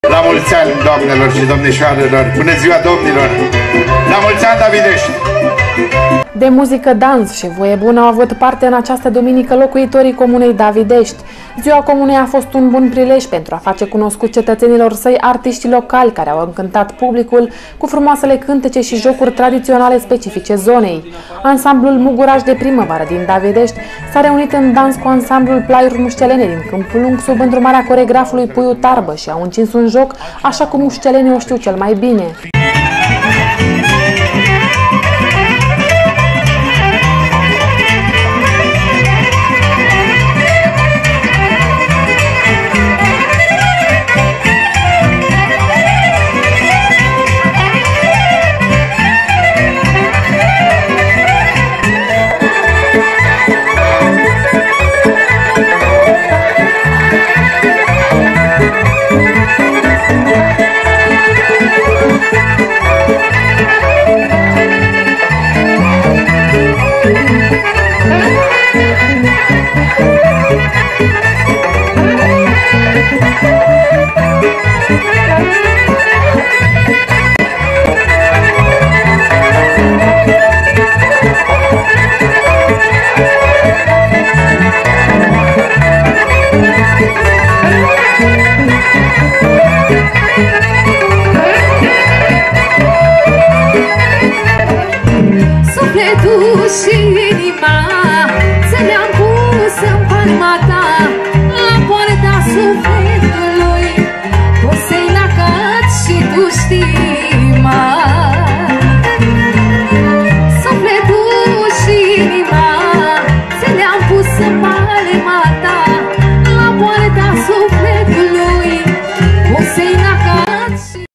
La mulți ani, doamnelor și domnișoarelor! Bună ziua, domnilor! La mulți ani, Davidești! De muzică, dans și voie bună au avut parte în această duminică locuitorii comunei Davidești. Ziua comunei a fost un bun prilej pentru a face cunoscut cetățenilor săi artiștii locali care au încântat publicul cu frumoasele cântece și jocuri tradiționale specifice zonei. Ansamblul Muguraș de primăvară din Davidești s-a reunit în dans cu ansamblul Plaiuri Mușcelene din Câmpul Lung sub îndrumarea coregrafului Puiu Tarbă și au încins un joc așa cum mușcelenii o știu cel mai bine. Sufletul și inima ți le-am pus în palma ta, la poarta sufletului pus-i la cat și tu știi, sufletul și inima ți le-am pus în palma ta, la poarta sufletului pus-i la cat și